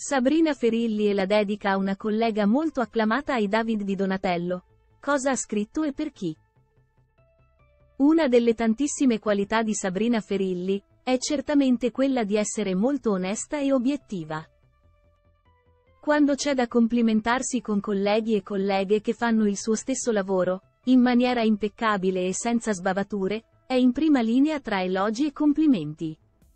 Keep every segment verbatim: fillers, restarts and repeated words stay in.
Sabrina Ferilli e la dedica a una collega molto acclamata ai David di Donatello. Cosa ha scritto e per chi? Una delle tantissime qualità di Sabrina Ferilli è certamente quella di essere molto onesta e obiettiva. Quando c'è da complimentarsi con colleghi e colleghe che fanno il suo stesso lavoro, in maniera impeccabile e senza sbavature, è in prima linea tra elogi e complimenti.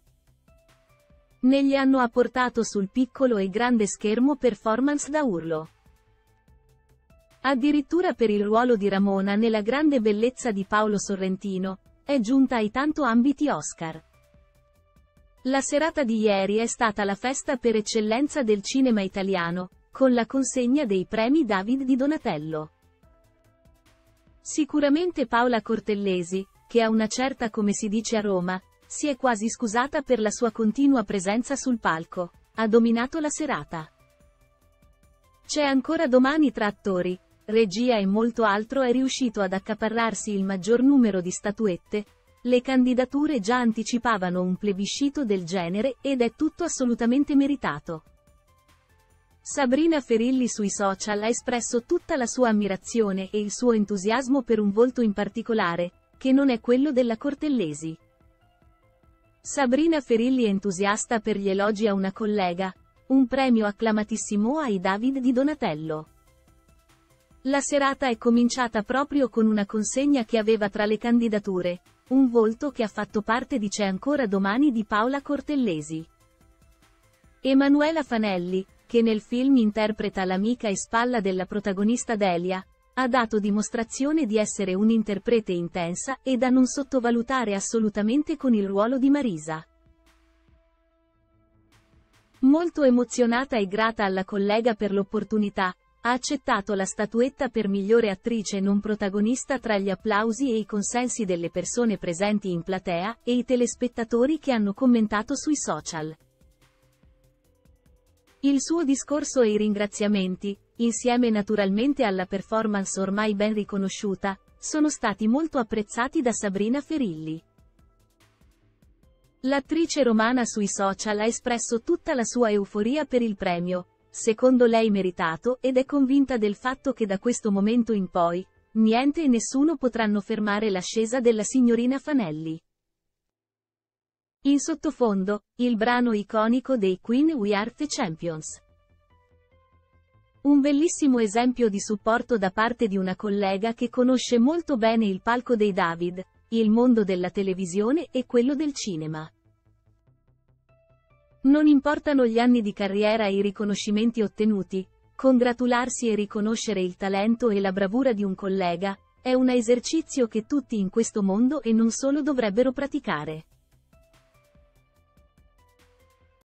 Negli anno ha portato sul piccolo e grande schermo performance da urlo. Addirittura per il ruolo di Ramona nella Grande bellezza di Paolo Sorrentino, è giunta ai tanto ambiti Oscar. La serata di ieri è stata la festa per eccellenza del cinema italiano, con la consegna dei premi David di Donatello. Sicuramente Paola Cortellesi, che ha una certa come si dice a Roma, si è quasi scusata per la sua continua presenza sul palco, ha dominato la serata. C'è ancora domani tra attori, regia e molto altro è riuscito ad accaparrarsi il maggior numero di statuette. Le candidature già anticipavano un plebiscito del genere ed è tutto assolutamente meritato. Sabrina Ferilli sui social ha espresso tutta la sua ammirazione e il suo entusiasmo per un volto in particolare, che non è quello della Cortellesi. Sabrina Ferilli entusiasta per gli elogi a una collega, un premio acclamatissimo ai David di Donatello. La serata è cominciata proprio con una consegna che aveva tra le candidature un volto che ha fatto parte di C'è ancora domani di Paola Cortellesi. Emanuela Fanelli, che nel film interpreta l'amica e spalla della protagonista Delia, ha dato dimostrazione di essere un'interprete intensa e da non sottovalutare assolutamente con il ruolo di Marisa. Molto emozionata e grata alla collega per l'opportunità, ha accettato la statuetta per migliore attrice non protagonista tra gli applausi e i consensi delle persone presenti in platea e i telespettatori che hanno commentato sui social. Il suo discorso e i ringraziamenti, insieme naturalmente alla performance ormai ben riconosciuta, sono stati molto apprezzati da Sabrina Ferilli. L'attrice romana sui social ha espresso tutta la sua euforia per il premio, secondo lei meritato, ed è convinta del fatto che da questo momento in poi, niente e nessuno potranno fermare l'ascesa della signorina Fanelli. In sottofondo, il brano iconico dei Queen We Are the Champions. Un bellissimo esempio di supporto da parte di una collega che conosce molto bene il palco dei David, il mondo della televisione e quello del cinema. Non importano gli anni di carriera e i riconoscimenti ottenuti, congratularsi e riconoscere il talento e la bravura di un collega, è un esercizio che tutti in questo mondo e non solo dovrebbero praticare.